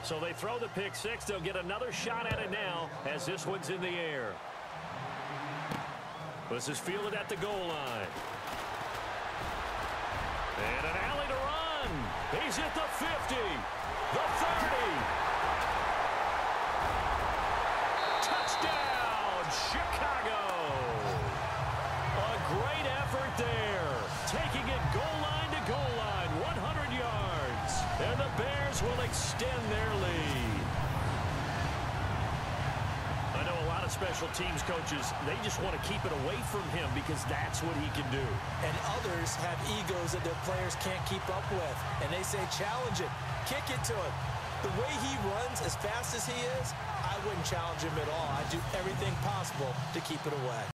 So they throw the pick six. They'll get another shot at it now as this one's in the air. This is fielded at the goal line. And an alley to run. He's at the 50, the 30. Touchdown, Chicago. A great effort there. Taking it goal line to goal line, 100 yards. And the Bears will extend their lead. I know a lot of special teams coaches, they just want to keep it away from him because that's what he can do. And others have egos that their players can't keep up with. And they say, challenge it, kick it to him. The way he runs, as fast as he is, I wouldn't challenge him at all. I'd do everything possible to keep it away.